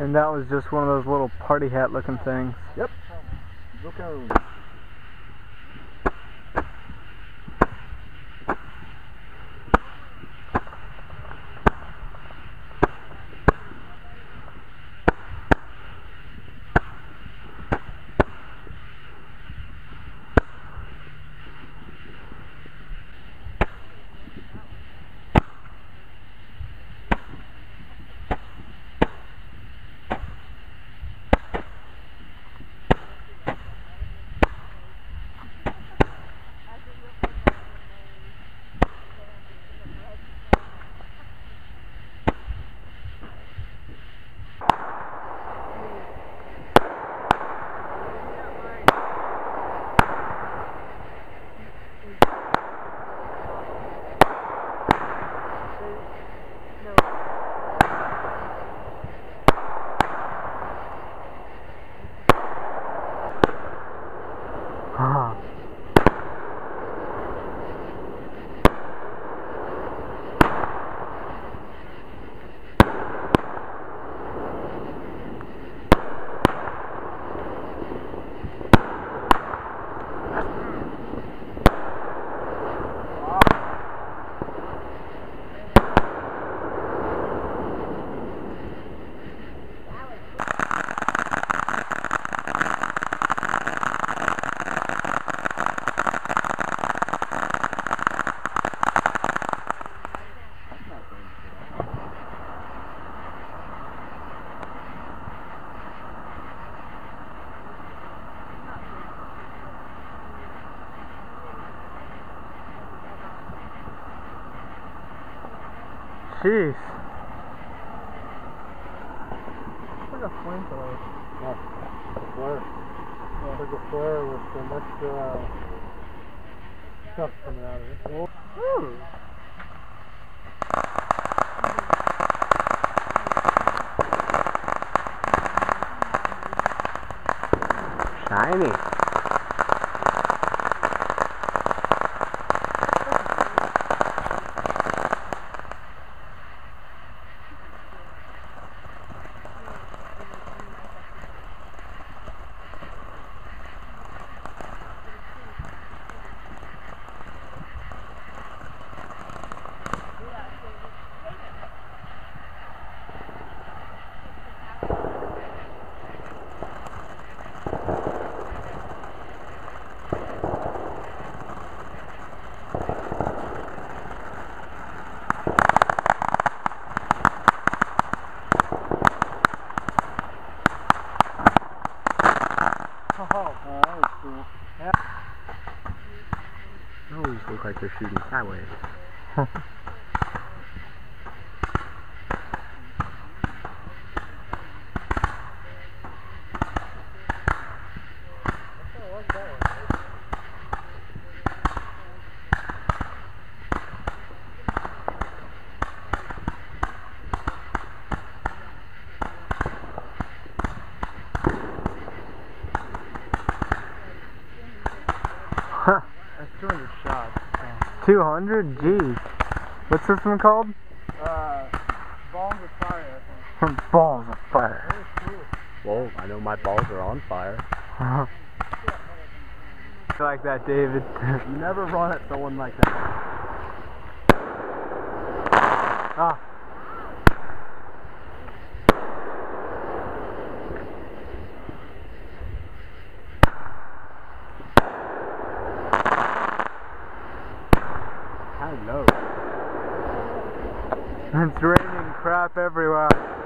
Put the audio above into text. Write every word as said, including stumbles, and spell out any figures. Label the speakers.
Speaker 1: And that was just one of those little party hat looking things.
Speaker 2: Yep. Okay.
Speaker 1: Huh. Jeez.
Speaker 2: It's like a flamethrower. Yeah. A flare. Yeah. It's like a flare with some extra uh, stuff coming out of it. Oh. Ooh.
Speaker 1: Shiny.
Speaker 2: Oh, that was cool. Yeah.
Speaker 1: They always look like they're shooting sideways. Huh.
Speaker 2: That's two hundred shots. So.
Speaker 1: two hundred? Jeez. What's this one called?
Speaker 2: Uh, Balls of Fire, I think.
Speaker 1: Balls of Fire.
Speaker 2: That was cool.
Speaker 3: Well, I know my balls are on fire.
Speaker 1: I like that, David.
Speaker 3: You never run at someone like that.
Speaker 1: Ah.
Speaker 3: Hello.
Speaker 1: It's raining crap everywhere.